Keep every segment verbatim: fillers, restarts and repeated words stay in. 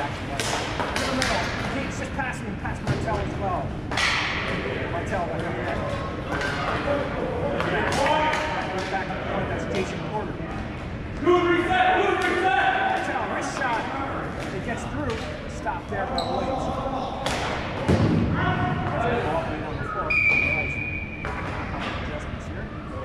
action. Yes. In the middle. He's just passing him past Martel as well. Martel right over there. Back to the point. That's Jason Porter. Move reset! Move reset! Martel, wrist shot. It gets through. Stop there by Williams. That's all the way down the floor. Adjustments here.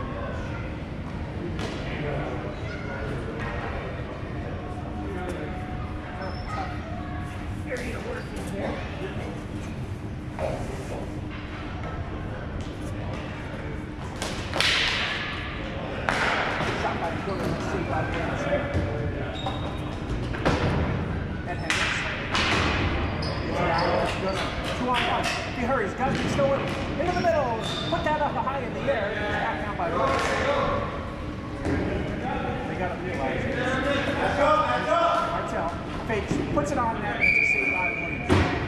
Area to work in there. Shot by the corner. Let's see by the outside. That Hendricks. Two on one. If he hurries, Gusby still in, into the middle. Put that up high in the air. Back down by Rose. They got to realize it. Martel fakes, puts it on there, and it's a save by Williams.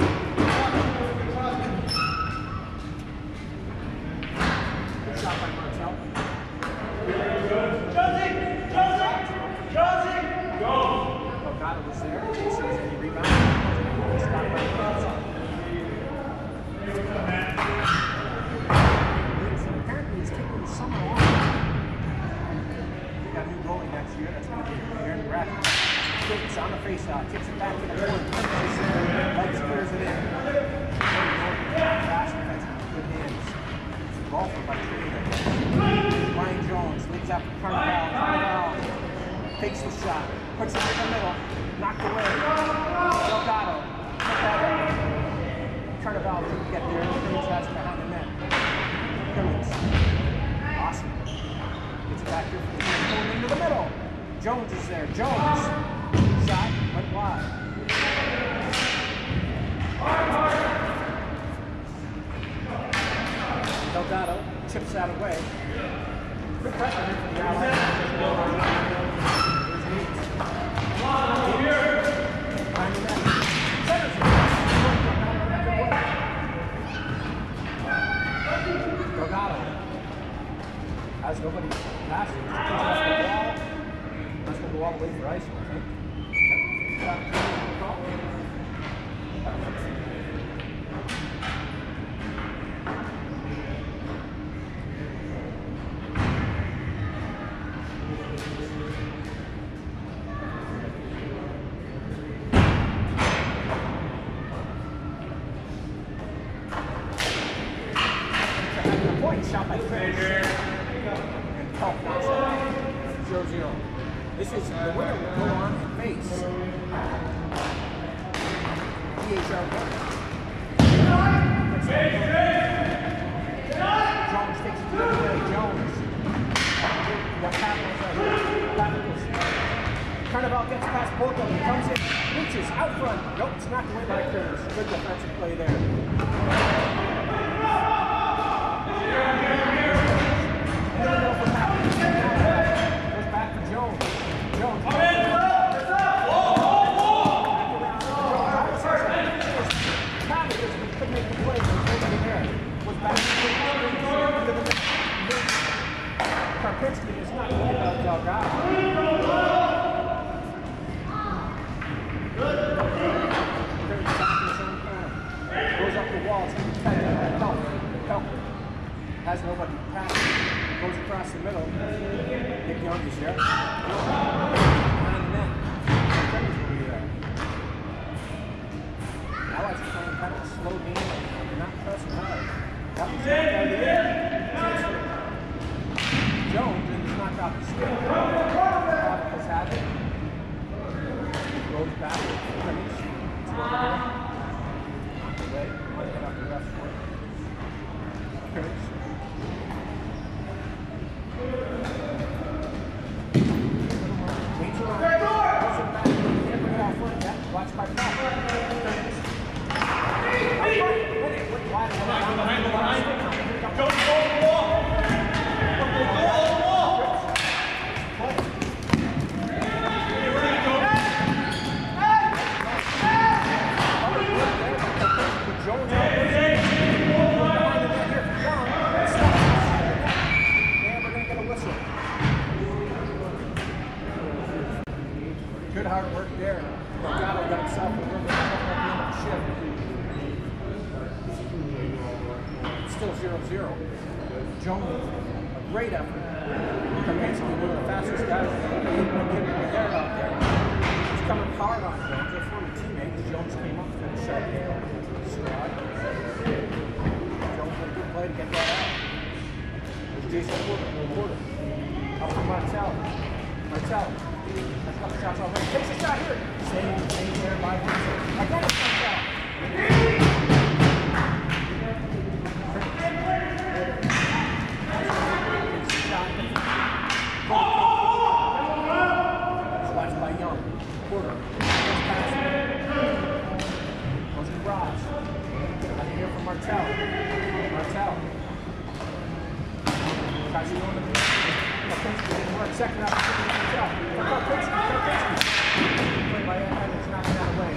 Good shot by Martel. Josie! Josie! Josie! Go! Delgado was there. Jason was any rebound. Stop by Williams. Apparently he's taking the summer off. We got a new goalie next year. That's going to be Aaron Bradley. Kicks on the face-off. Kicks it back to the point. Legs clears it in. Fast defensive. Good hands. Golfer by Trader. Ryan Jones leads out to Carnival. Carnival takes the shot. Puts it in the middle. Knocked away. Delgado. Put that up. Carnival didn't get there. Crimmins has it behind the net. Crimmins. Awesome. Gets it back here from the team. Pulling into the middle. Jones is there. Jones. Shot. Went wide. Delgado chips that away. Good pressure here for the Allies. Behind the net. Centers it. Delgado has nobody passing. He's off the wall. That's going to go all the way for ice, I think. Yep. Shot by Crimmins and Pelk knocks it out. zero zero. This is the winner will go on and face D H R one. Jones takes it to the middle. Jones. Got Pappas right here. Pappas. Carnival gets past both of them. Comes in. Reaches out front. Nope, it's knocked away by Crimmins. Good defensive play there. Goes back to Jones. Jones. Come in. Couldn't make the play. Was back to Karpinski is not going to get that Delgado. Goes up the wall. It's going to be tight. Pelk. Pelk. Has nobody passing. Goes across the middle. Nick Young is there. Behind the net. Crimmins will be there. Allies are playing kind of a slow game. They're not pressing hard. That was knocked out of the air. Jones and he's knocked out the stick. Pappas has it. Goes back. Crimmins. It's over here. Knocked away. Might get off the ref's foot. Crimmins. Watch my back. Behind the line. Go to the wall. Go to the wall. Get ready, go. Jones. there. Delgado got himself a little bit of trouble at the end of the shift. It's still zero zero. Jones, a great effort. Kaminsky, one of the fastest guys in the league, but getting the hair out there. He's coming hard on Jones. They're former teammates. Jones came up for the shot there. Squad. Jones had a good play to get that out. There's Jason Porter. Porter. Up from Martell. Martell. Has a couple shots already. Takes a shot here. Same, same there by Vincent. Again, it's Martell. Slashed by Young. Porter. Goes to Ross. Out here from Martell. Martell. Tries to go in the Karpinski didn't work. Second opportunity for Martell. Karpinski. Karpinski. Played by Evans. Knocking that away.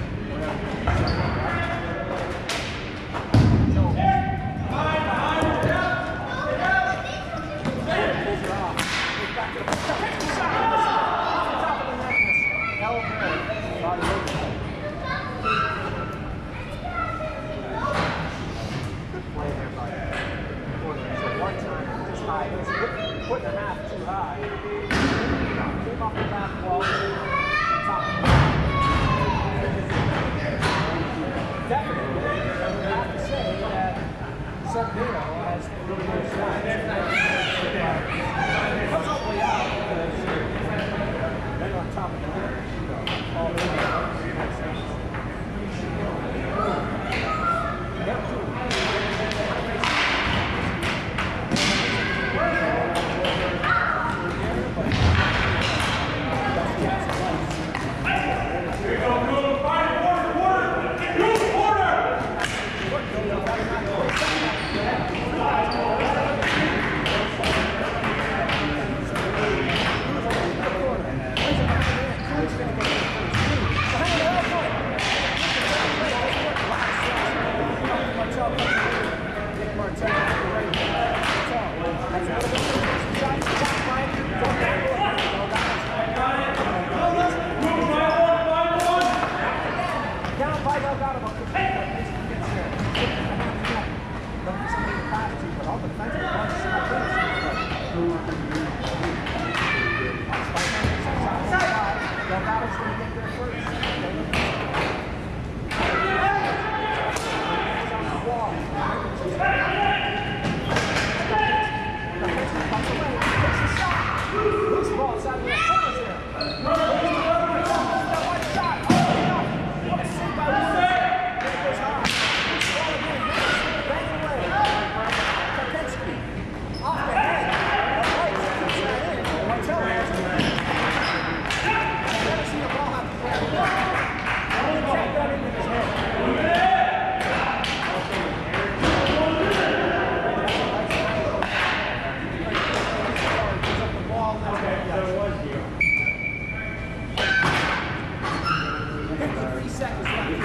Jones. Pulls her off. Goes back to the Karpinski shot. Off the top of the net. Elbow. Body over. Good play there by Porter. It's a one time just high. It was a foot and a half too high. Came off the basketball. Top of the definitely, I would have to say that Sardino has really good shots. Comes all the way out because they're on top of the net. All the way out. Yep. Here you go, Blue. Find Porter, Porter. Blue, Porter. Down by Delgado, but gets there. Looking for somebody to pass to, but all the defensive ones are Delgado's going to get there first. He's on the wall. Comes away, takes a shot. Loose ball inside of the corner there. One shot. Oh, no. What a save by Wilson. There it goes high. Ball again. Bang away. Karpinski. Off the head. The lights. Puts that in. Martell has it. I've never seen a ball have to play. He tapped that into his head. fifty-three seconds left here.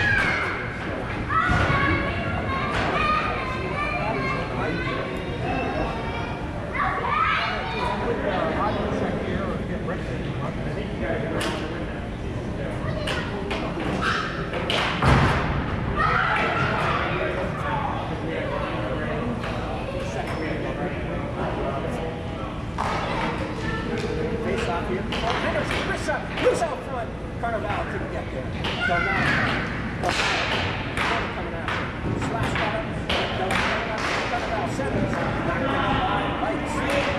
Face off here. Oh, Henderson, wrist shot, loose out front. Carnival couldn't get there. Delgado. Delgado coming after. Slash got him. Delgado. Carnival centers. Knocked down by Lights.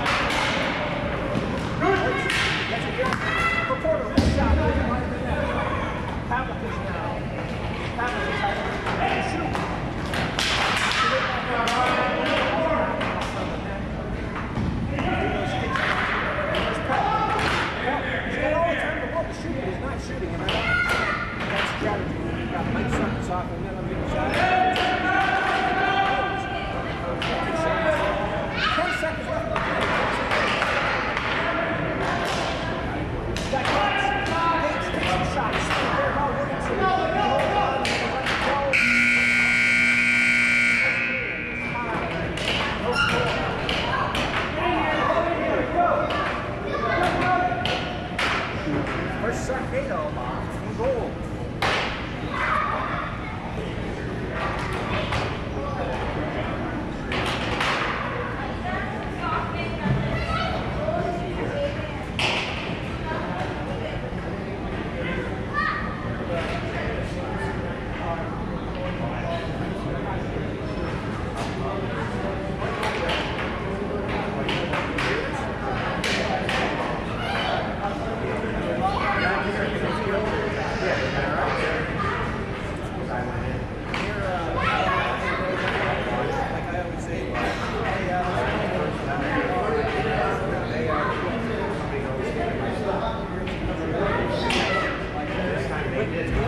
Gets it good. For Porter, wrist shot. Pavlik is now. Pavlik is out. Shoot. He's got all the time in the world to shoot, but he's not shooting, and I don't that's strategy. You've got Mike Sutton's off, and then I'm getting shot. Ten seconds left. That cuts. Bates takes the shot. He's still there. Ball Williamson. Hold on. Let it go. No score. First Sharknado.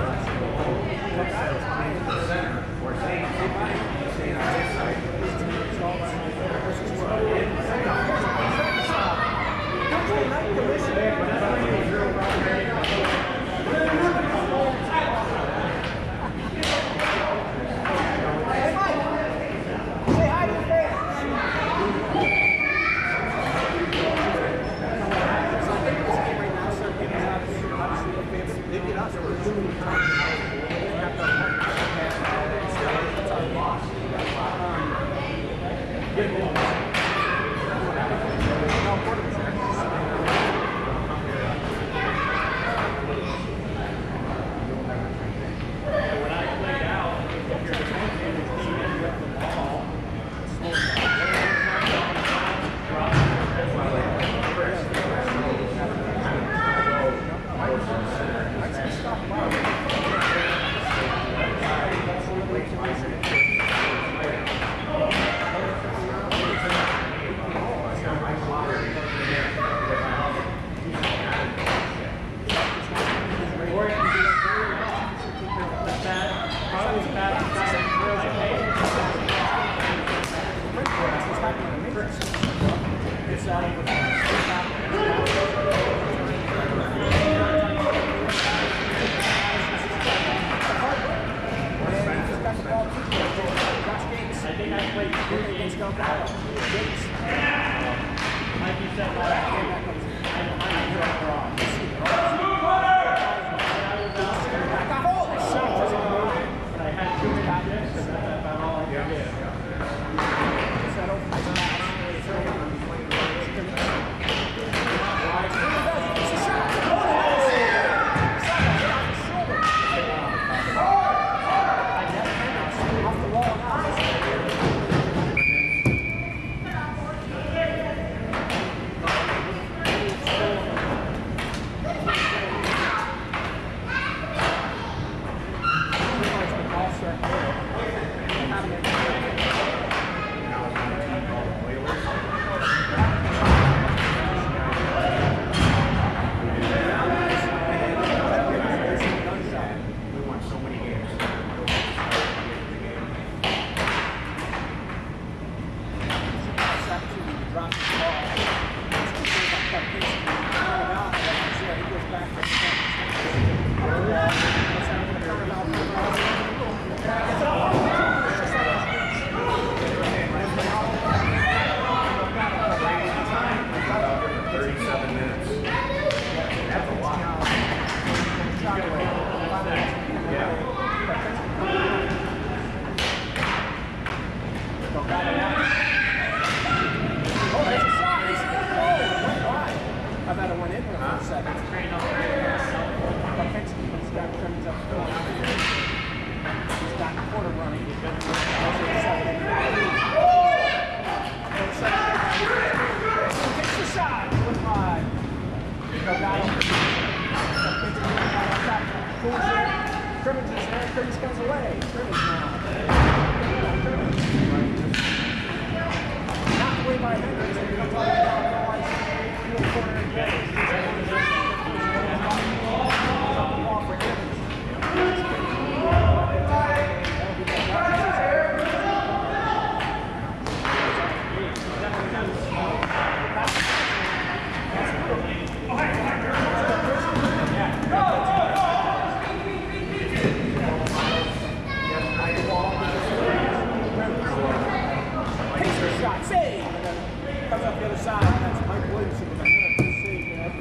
Comes up the other side, and that's Mike Williamson with a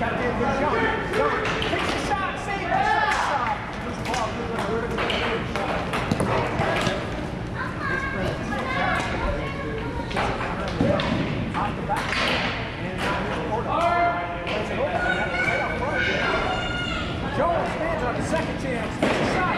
Got to get jump. Jump. Takes the shot. Save the shot. This ball is going to hurt him. This presence. Off the back. And now here's the quarter. Plays it open. Right up front. Jones stands on the second chance. Takes the shot.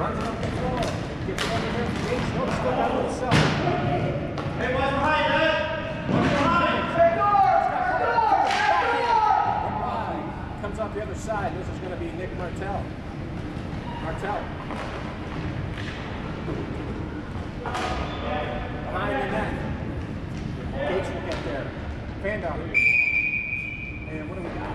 Runs up the floor. Gets it under there. Gates, no, still got it himself. Hey, what's behind that? What's behind? Comes off the other side. This is going to be Nick Martell. Martell. Behind the net. Gates will get there. Fan down. And what do we got?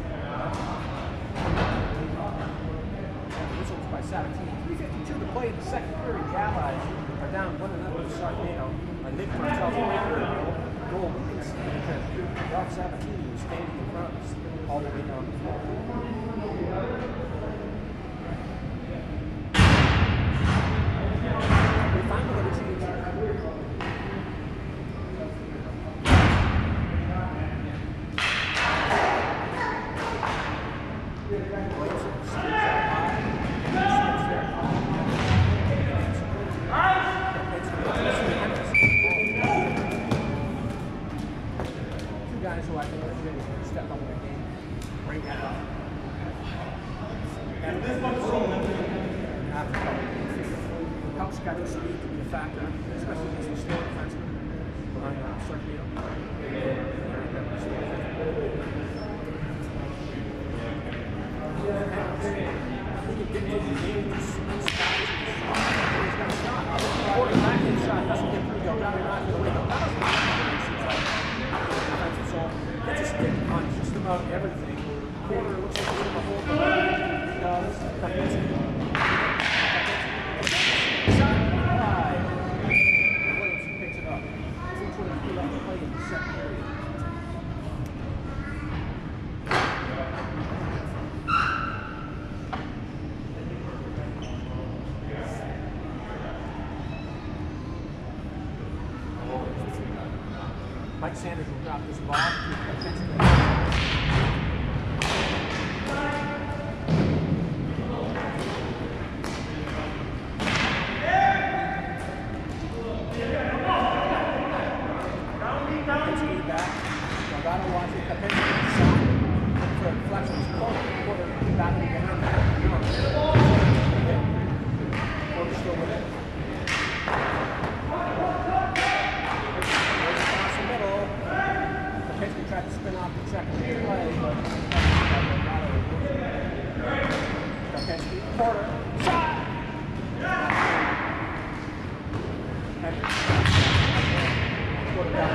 Whistles by seventeen. three fifty-two to play in the second period. The Allies are down one another to Sharknado. And Nick Martell's breaker goal. Ralph Sabatini was standing in front of us all the way down the floor. We finally got a change. Guys who I think are going to step up in the game, bring that up. And this one's rolling. Helps got his speed to be a factor, especially against the slow defenseman behind uh, Sharknado. He can get into the game with his skies. He's got a shot. Quarter back in shot doesn't get pretty good. Now they're not going to wake up. That was so gets a stick on just about everything. Corner looks like he's in the hole. He does. Shot high. Williamson picks it up. two twenty-three left to play in the second period. Mike Sanders will drop this ball. Tried to spin off the second play, but Kapinski, Porter, shot! Porter down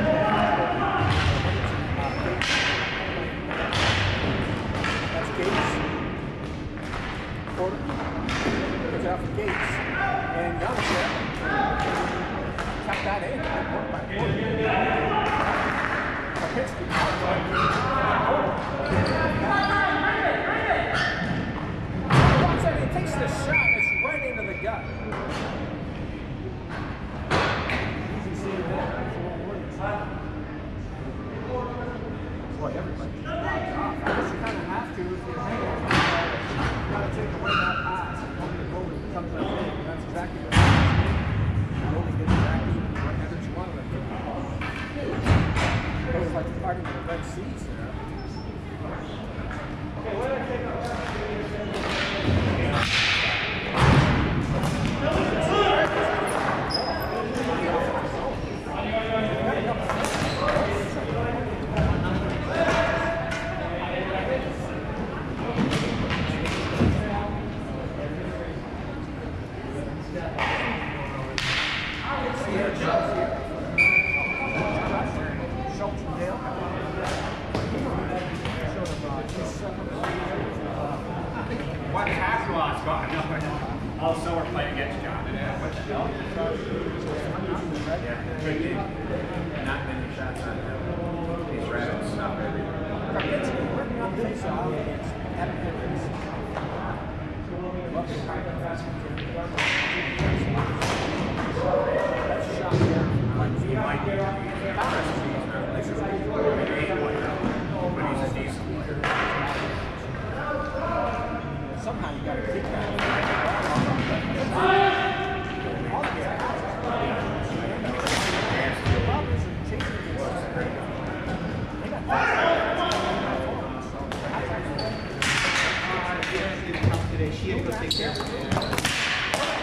that's Gates. Porter gets it out for Gates. And Young's there. Tap that in. Work by Porter. Kapinski. He takes the shot, it's right into the gut. Easy seeing that. Boy, everybody. I guess you kind of have to if you're hanging. You got to take away that pass. Hoping the goalie comes up in. That's exactly what happens. The goalie gets exactly whatever you want of it. It was like parting of the Red Seas there. Okay, what did I take up? What half loss got enough? Also, we're playing against John. What the hell? Yeah, good game. Not many shots on him. He's rattled stuff everywhere. Working on the face-off against Evan Henrys. That's a shot there. He might be this is like an eight player, but he's a decent player. Somehow you got to kick that. Today, she had to go take care of it.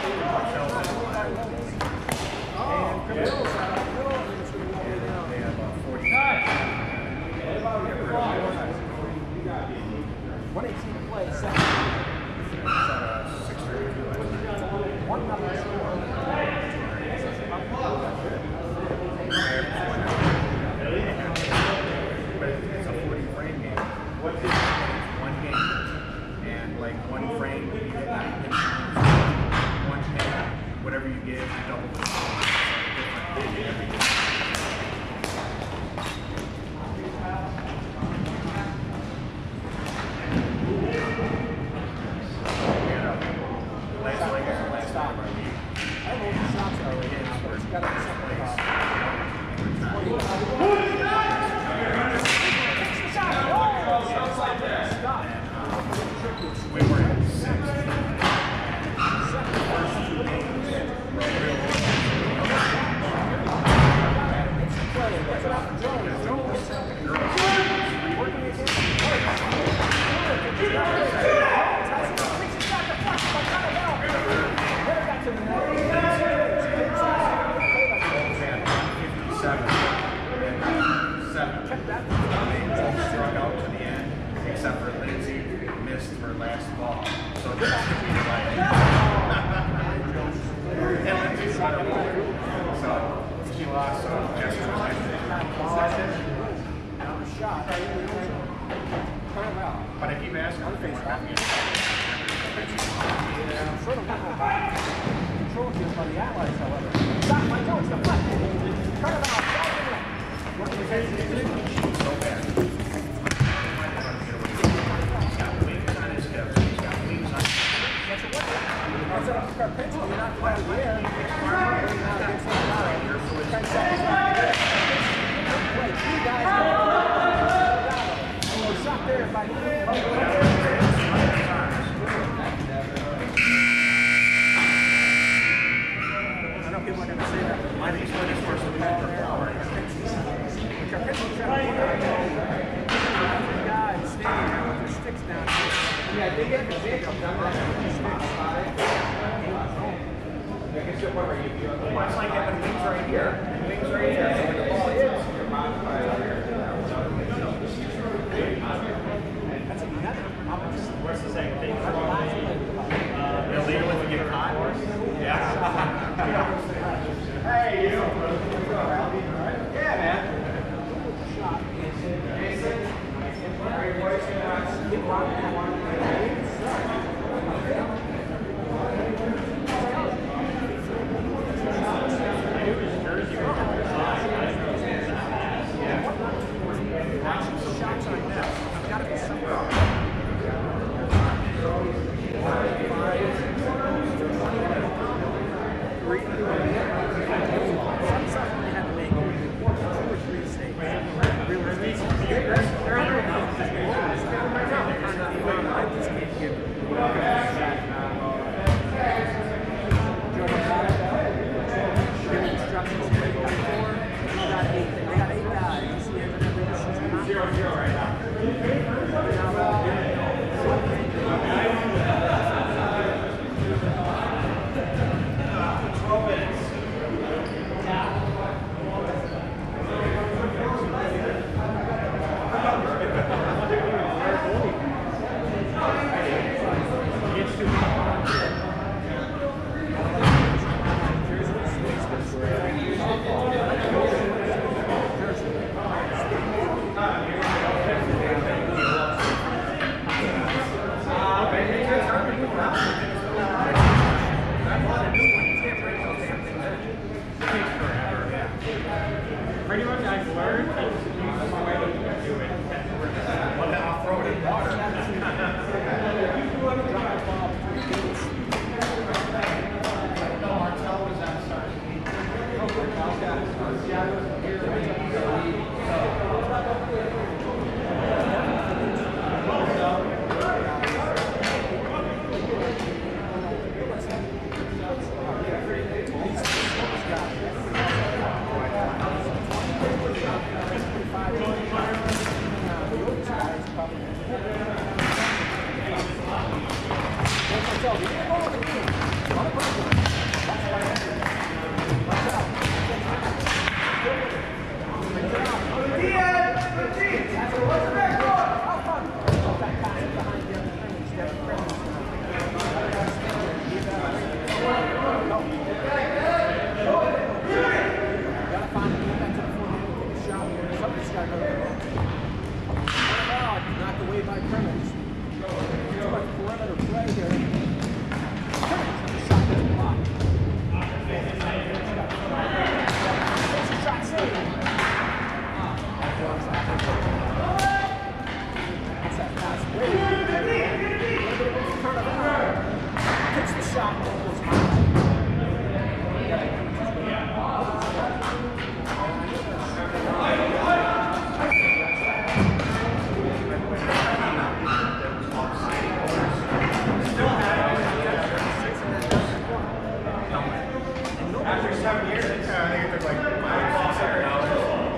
high lows. And Camilla's out of the middle, and it's going to go way down. They have uh, forty. one eighteen to play, second. six thirty-two. One nothing score. But it's a forty frame game. One game. And like one frame, you get nine times. One hit, whatever you give, you double the score. So different every game. Last leg is the last time I mean. I don't know what the shots are right now, but it's got to be something about We were at six. First two games were real fifty-seven and seven. They struck out to the end, except for Lindsay missed her last ball. So just to be like, and Lindsay shot a ball. So she lost. So Jessica was like, shot. but I keep asking her if they want to have me. I'm sort of looking back. Control here by the Allies, however. Stop my Jones, the left. Turn it off. What do you say? So bad. He's got wings on his hips. He's got wings on his hips. That's a weapon. That's a car pencil. You're not quite aware. ten seconds left. Wait, two guys. Oh, shot there by I know people are going to say that. I think it's this person had the ball right. Guys standing there with their sticks down here. Yeah, they get the big come down there. Well, it's like having wings right here and wings right here. So when the ball hits, your mouth right here. That's another. Where's the second thing? Uh, illegal if you get caught? Yeah. Hey, you. Yeah, man. Shots on net. I've got to be somewhere. Zero, zero right now. twelve minutes. Pretty much I've learned it's the easiest way to do it. Well, then I'll throw it in water. No, Martel was outside. So, That's way too turn it around. Pitch the shot and goes high. After seven years, I think it took like five, seven dollars.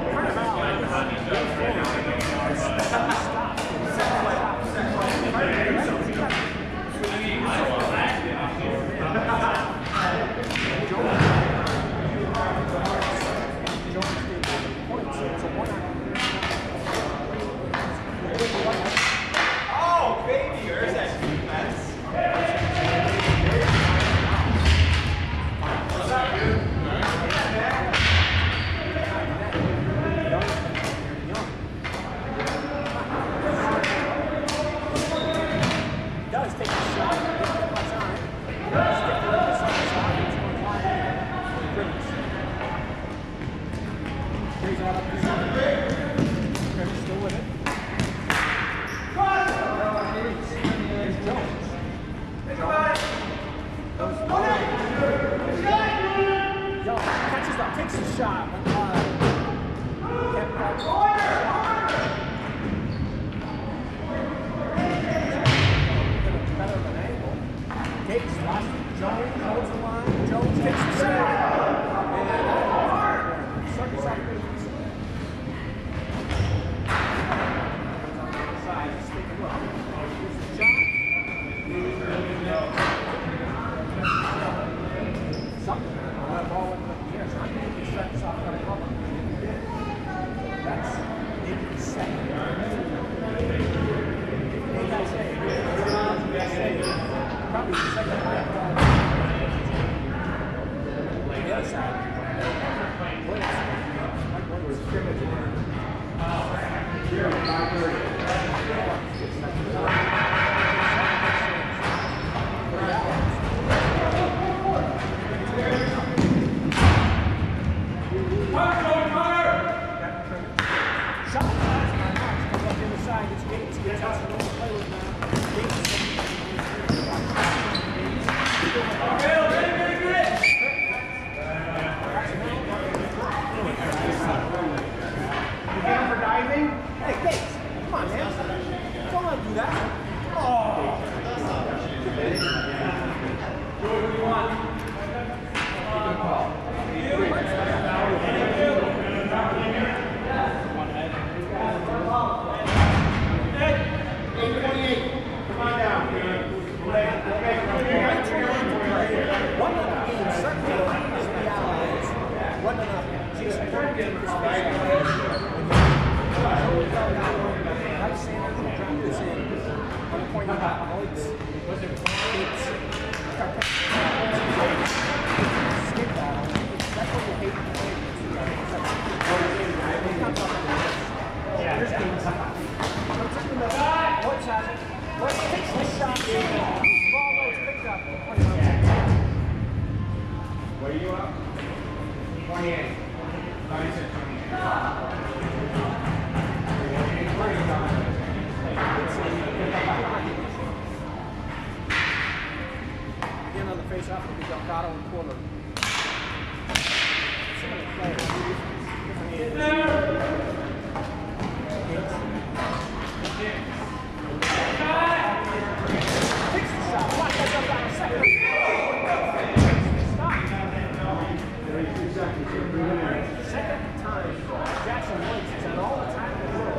Oh, baby, where's that defense? What's up, dude? Does take a shot, doesn't get much on it. Just get the other side shot, it's going wide. Crimmins. Carries out up to seven. Crimmins still with it. Here's Jones. Jones. Young catches up, takes the shot. Uh, can't grab the shot. Better of an angle. Takes last Jones holds the line. Jones takes the shot. And circus up. Side, just take a look. Here's the shot. Something. That ball went up here. So I'm going to set this off on a cover. That's maybe the second. Hey guys, hey. Probably the second half. The other side. What is it? Like what was scrimmage in there? Here, five thirty. Shot. Comes up the other side. It's Gates. Gates has to go play with now. Gates. For diving? Hey, Gates, come on, man. Don't let him do that. Oh. Do what you want. Good call. eight twenty-eight. Come on down. One of the games, certainly, is the allies. One of the Jason Morgan is Right Sanders will drop this in. One point out points. Was it points? Skip ball. That's what you hate to play against. Here's game time. Comes in the middle. Woods has it. Woods takes the shot. Ball goes picked up. What are you up? twenty-eight. ninety-six, twenty-eight. Again on the face off, it'll be Delgado and Corner. Some of the players. Takes the shot. Watch that jump down a second. Stop. Second time, Jackson Woods has had all the time in the world.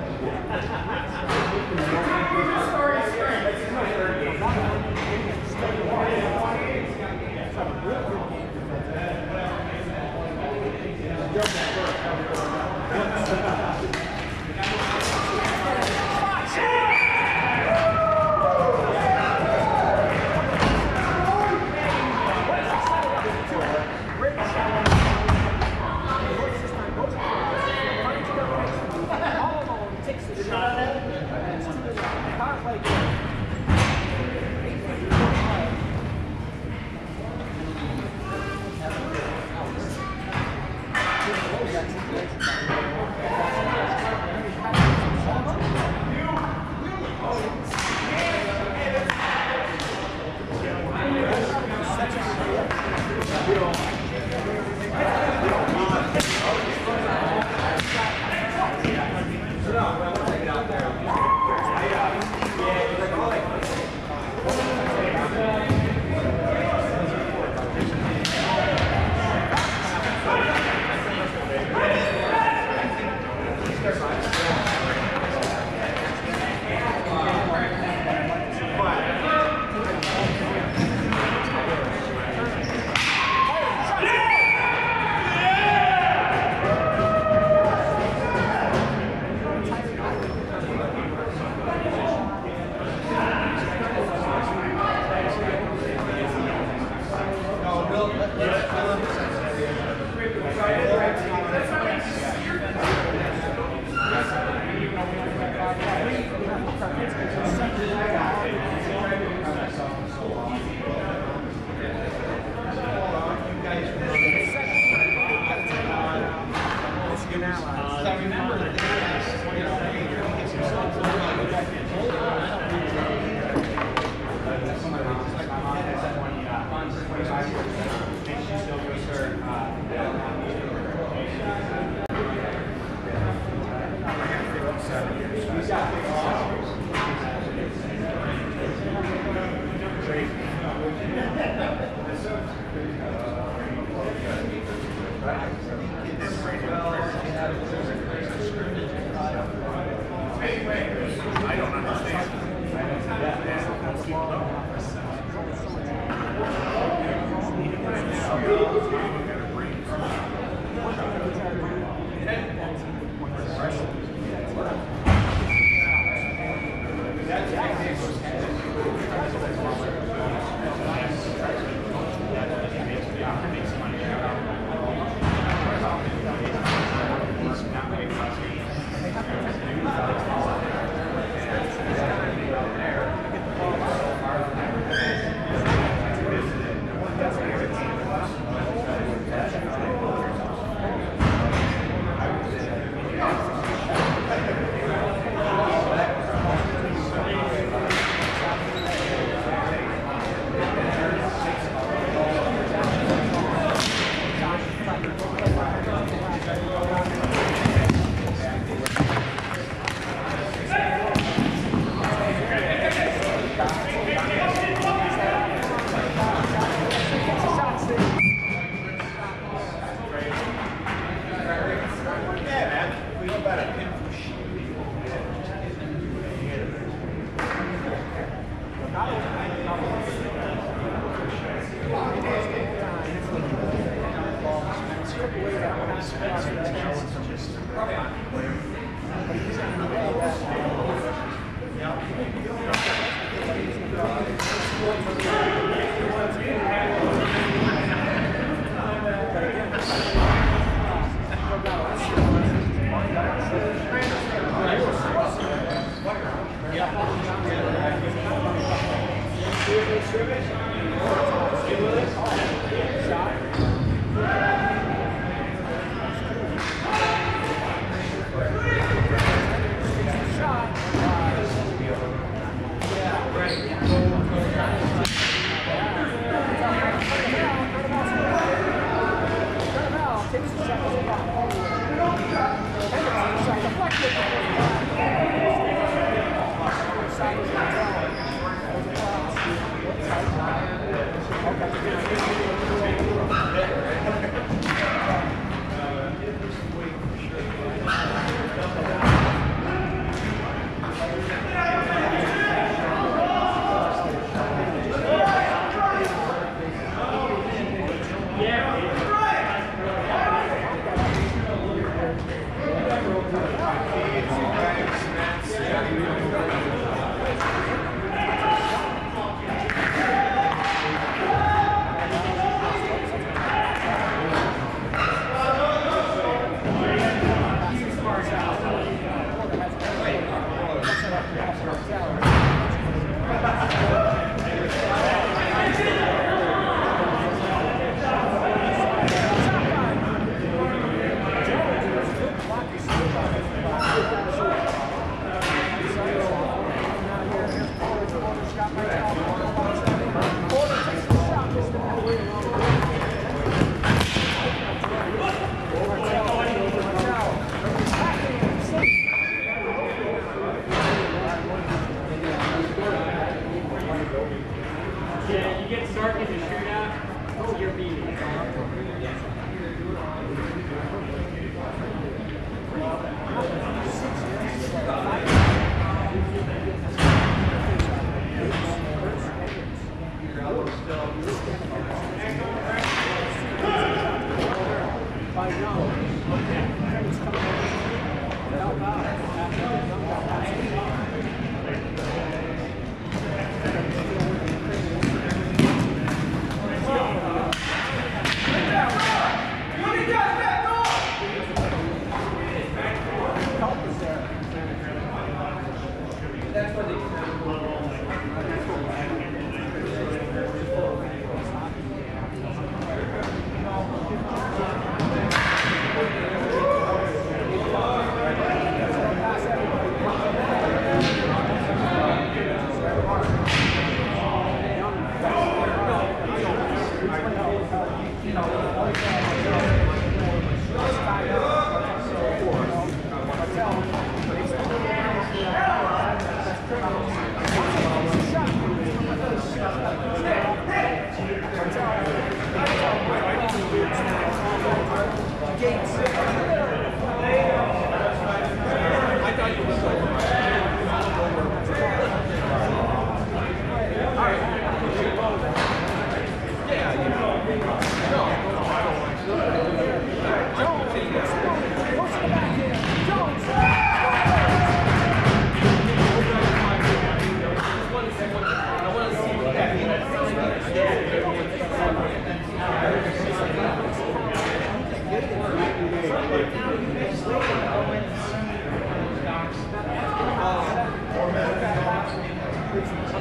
Sorry, sorry. It's a real good game.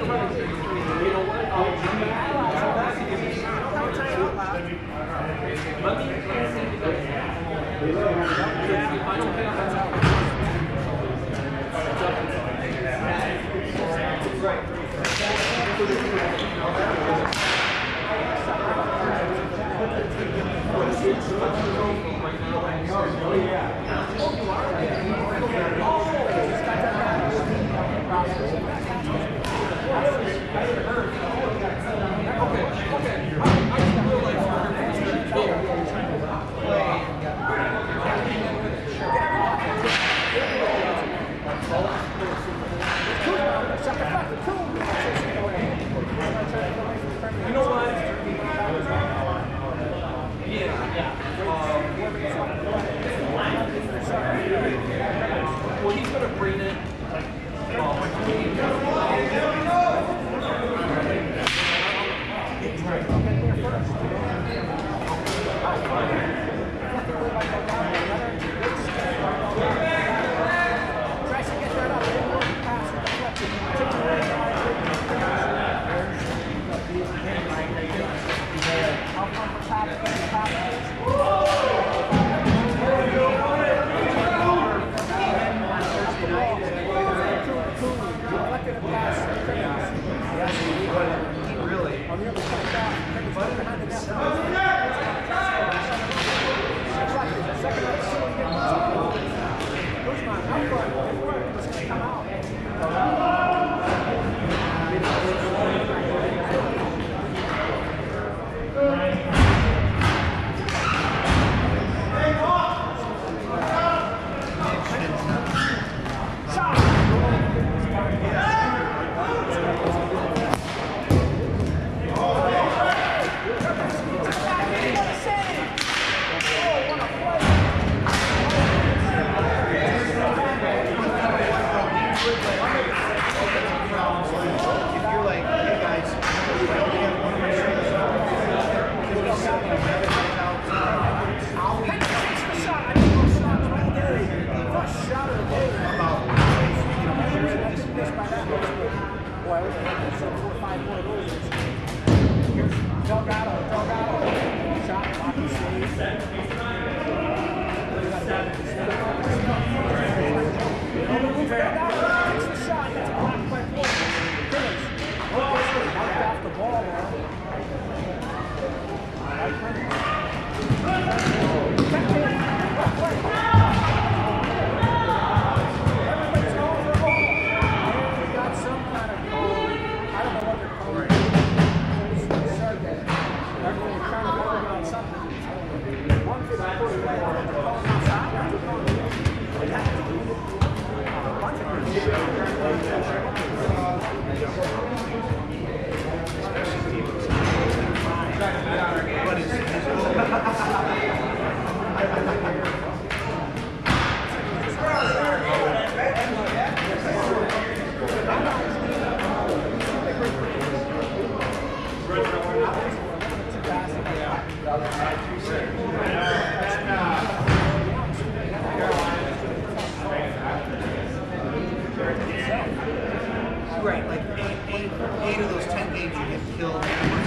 Right, like eight, eight, eight of those ten games you get killed.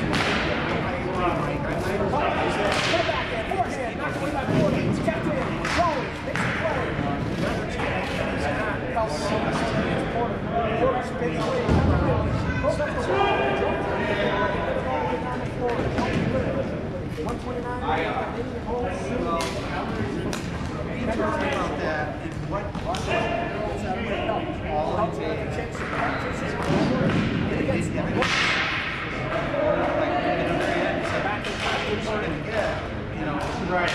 About that, what all in right.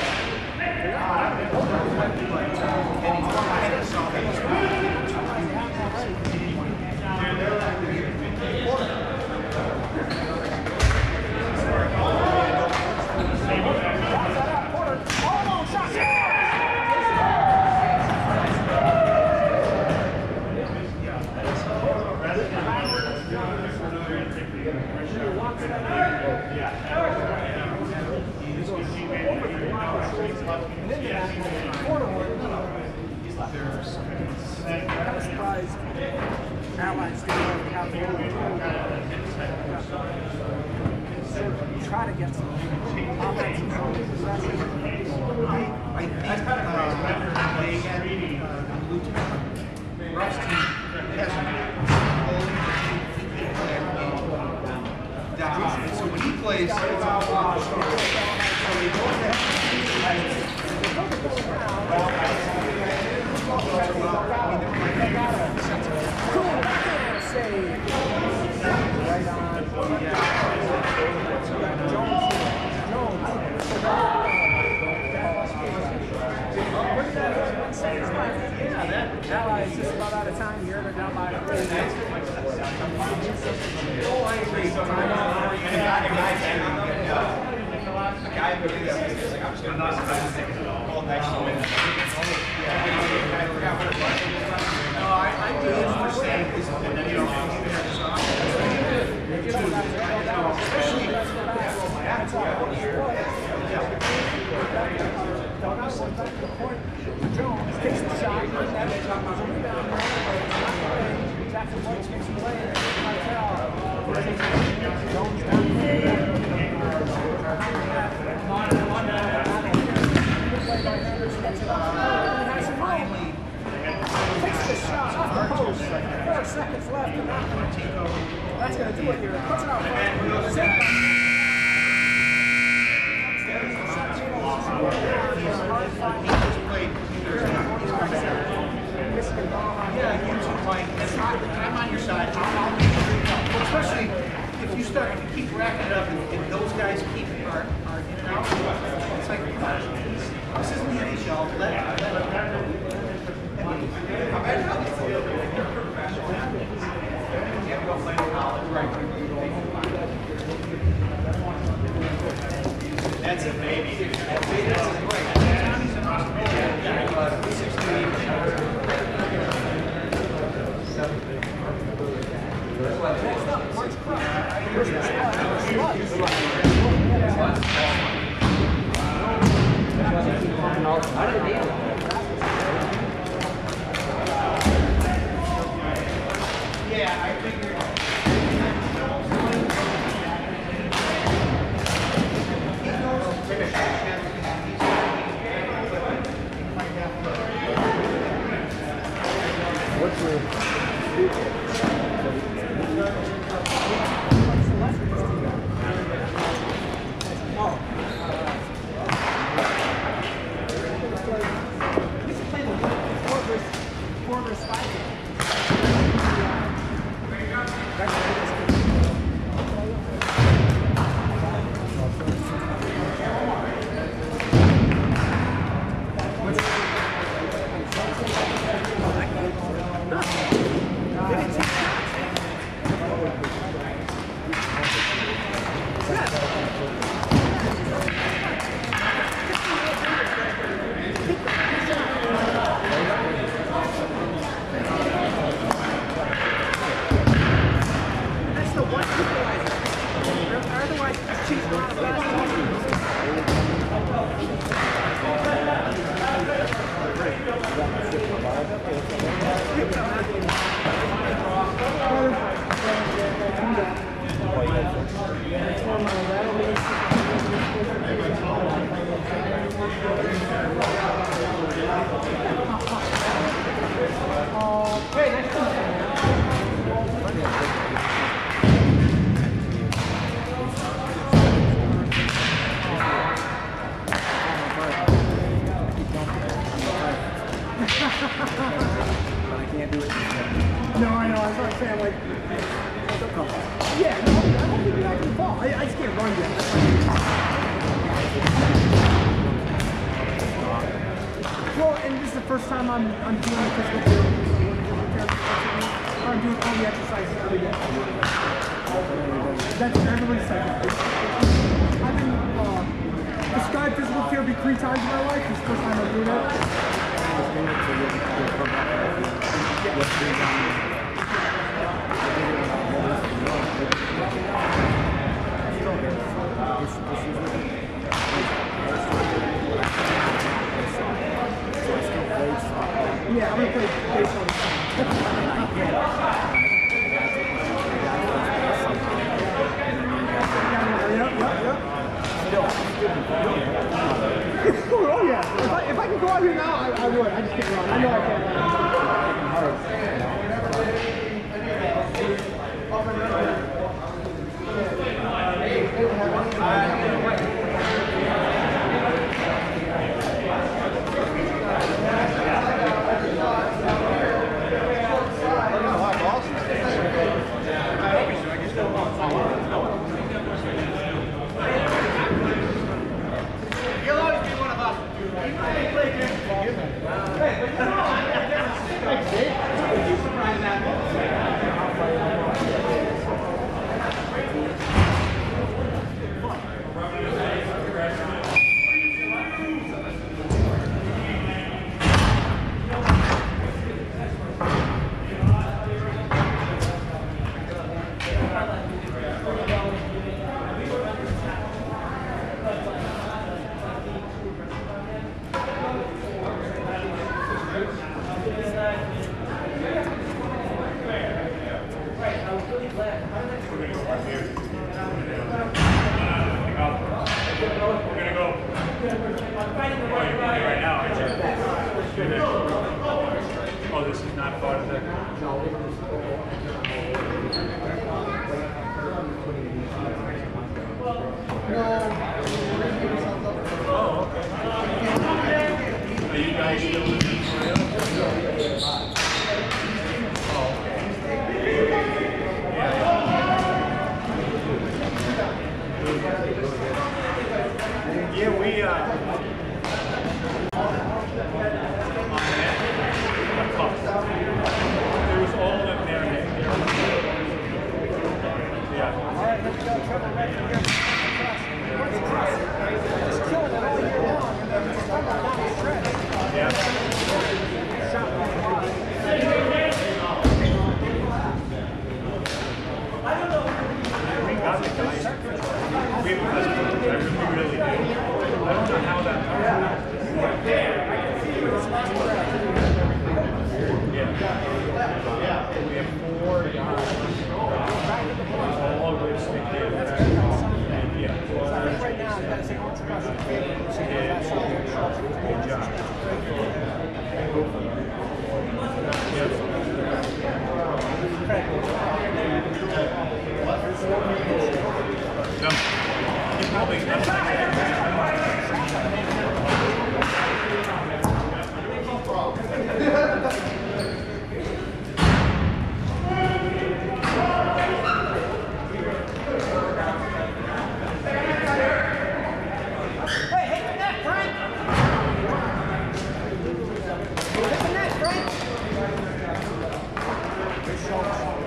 I was surprised Allies didn't have the get some offensive possession. I think uh, they had uh, Lieutenant Ruff's team has down. So when he plays, it's all about the start. So they don't have right on. Jones. Allies just about out of time here. They're down by three. Oh, I agree. The guy who is like, I'm just going to not all next to it. No, I, I do understand this. And then, you know, especially, Jones takes the shot. Jackson White makes him play. Jones takes the shot off the post. Four seconds left. That's going to do it here. Puts it out front. Yeah, you too, Mike. I'm on your side. I'll, I'll especially if you start to keep racking it up and, and those guys keep are, are in and out. It's like this isn't the N H L. Let, let, that's it, baby. That's it. That's it. Right. Next up, March Yeah, I figured. What's your oh. This is playing the four versus four versus five. No, I know. I was like saying, like, yeah, no, I don't think I can fall. I, I just can't run yet. Well, and this is the first time I'm I'm doing the physical therapy. I'm doing all the exercises every day. That's everybody's saying. I've been uh, prescribed physical therapy three times in my life. This is the first time I'm doing it. Yeah, I'm going to play baseball. Yep, yep, yep. know I can't. You'll always be one of us. Oh, this is not part of the... Oh, okay. Are you guys still in the trail? Oh, okay. Yeah. Yeah, we, uh... There was all in there. Yeah. All right, here we go. Trevor, right here. Where's the trust? Just killing it all year long, and then just come down the stretch. Yeah. Shot by the body. We got the guys. We have a customer. I really, really do. I don't know how that happened. Yeah. We have four guys. All of which they did. And yeah. So I think right now, I've got to say, what's the question? That's all the shots. Good job. No. You probably Hey, hit the net, Frank! Hit the net, Frank! Good shot.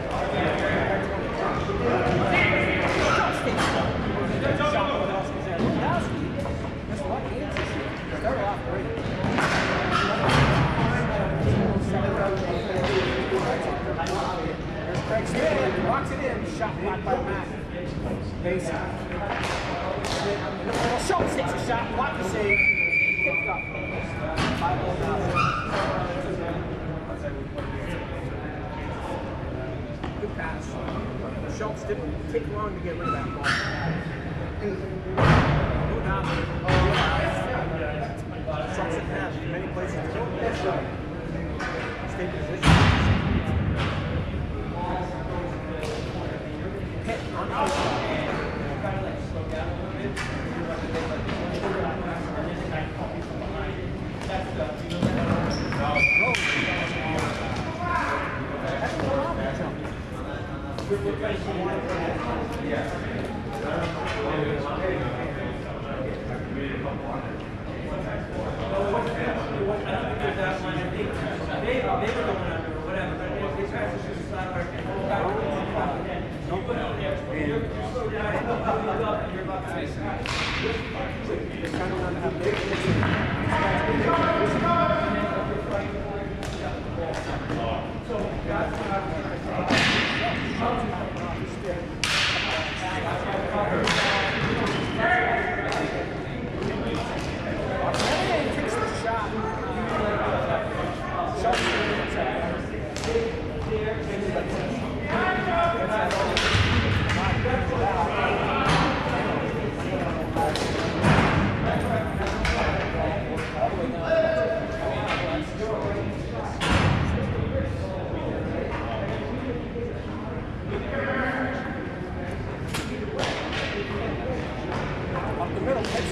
Craig Smith walks it in, shot blocked by Matt. Base. Schultz takes a shot, block the save, picked up. Five ball down. Good pass. Schultz didn't take long to get rid of that ball. No doubt. Schultz didn't have many places to go. Stay position. Hit on the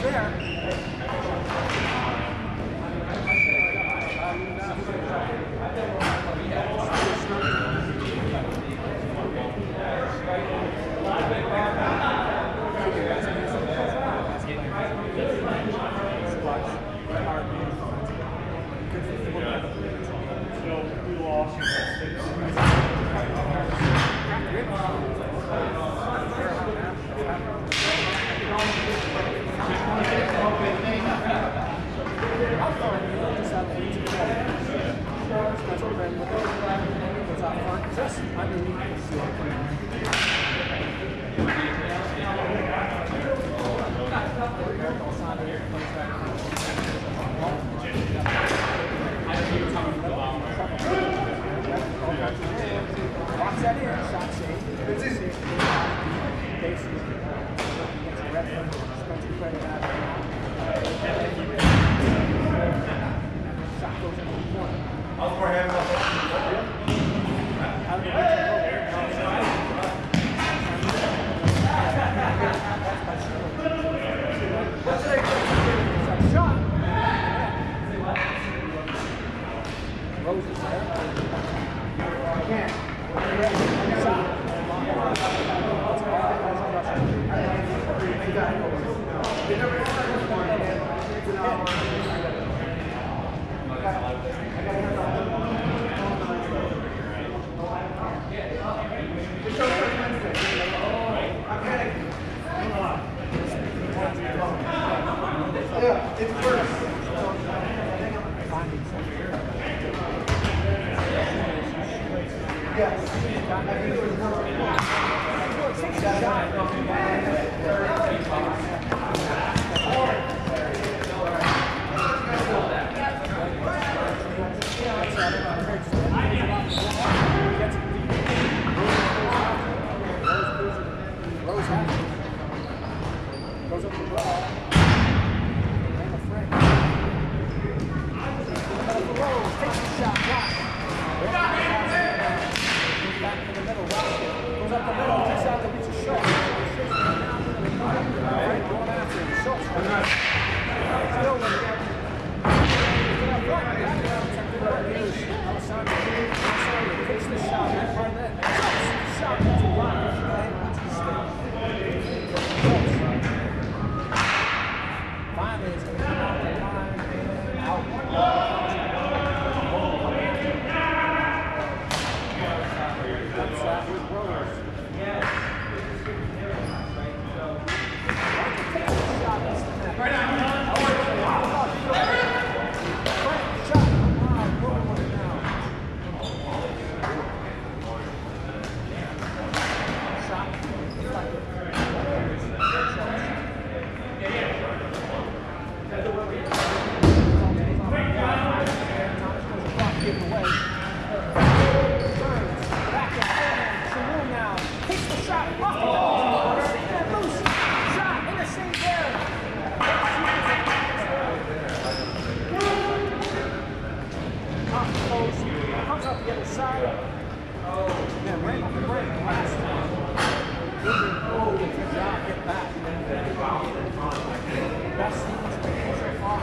there. Just underneath the watch that in, shot safe. Basically, red special credit out. Shot goes into the corner. How's more hand up? How do you What's that shot? Roses there. Again. Shot. Yeah, it's first. Yes. Rose has it. Goes up the wall. And a frame. Rose takes the shot. Block. Goes back to the middle. Goes up the middle. Takes out the reach of shot. Right, going after him. Shot. Still with it. Takes the shot. Shot. That's a block. Finally, it's going to come out the line and out. That's that with Rose. Right now. Shot. Rolling with it now. Shot. Comes up the other side. Yeah, right off the break. Last time. Oh, good job. Get back. Best sequence so far.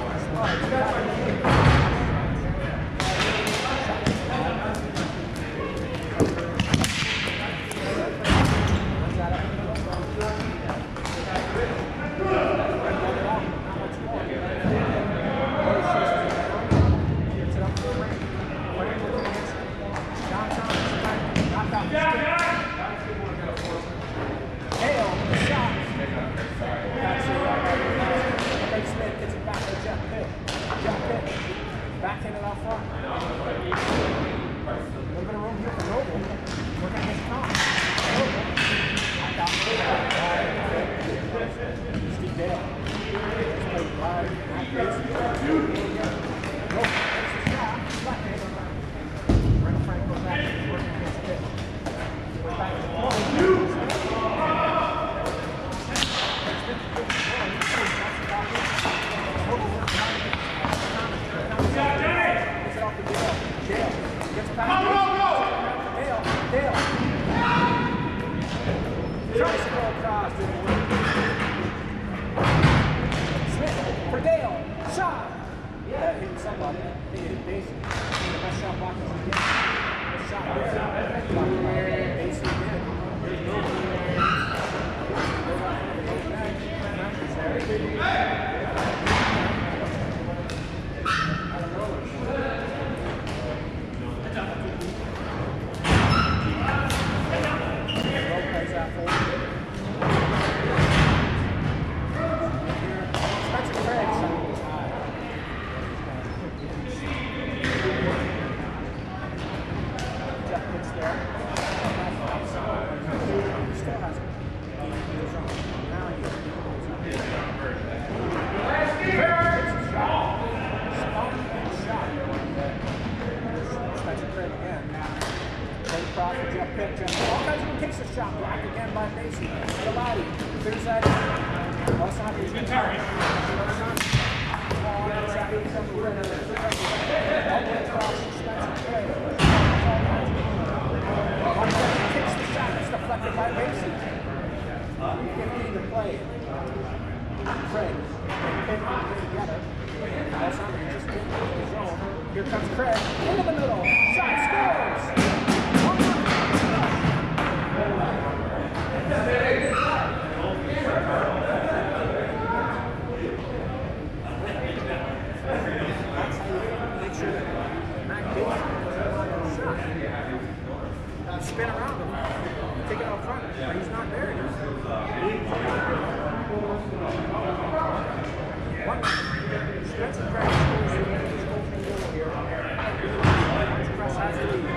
Backhand it out front. A little bit of room here for Noble. Look at his time. Noble. I got Noble. Steve Dale. Let's play wide. Not crazy. Noble. There's the shot. Backhand. Brent Frank goes back. He's working against the pitch. Goes back to the ball. Tries to go across, didn't work. Basie. The best shot block is again. The shot there. Blocked by Basie again. Here's Nova. Shot blocked again by Basie. The body. Clears that. Also have to do turn. All the way across Spencer Craig. Kicks the shot. It's deflected by Basie. fifteen to play. Craig. Pin lock together. Also have to just get into the zone. Here comes Craig. Into the middle. Shot scores. That's how you make sure that Mac Basie doesn't want to shot. Spin around him, take it out front, but he's not there yet. One, Spencer Craig scores his opening goal here. Express has the lead.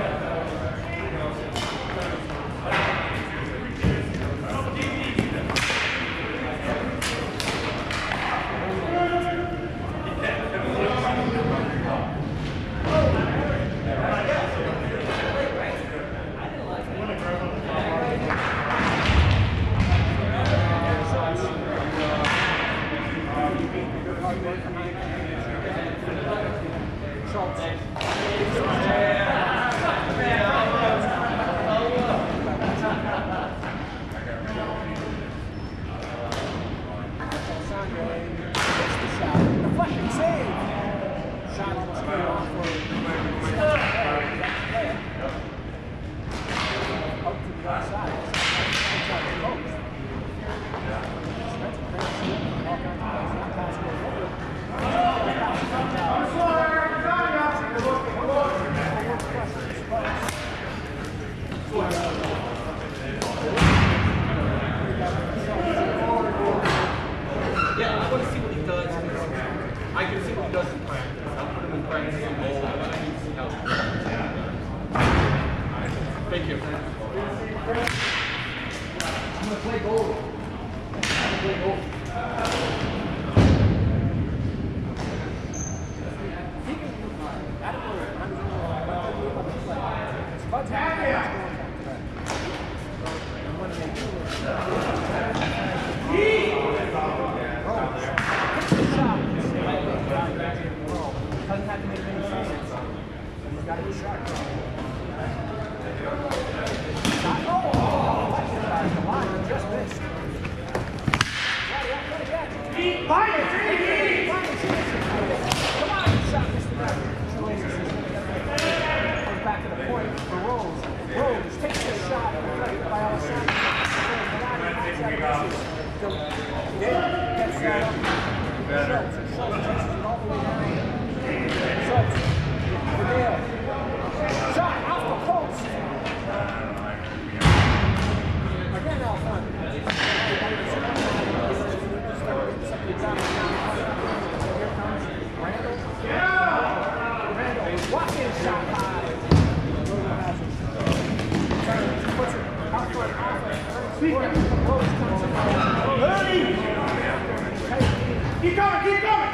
Keep going, keep going!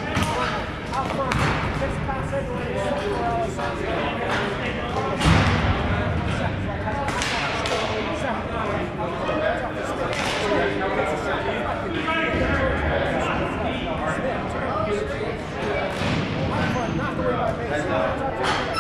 Out front, six pass Smith, not the way by base.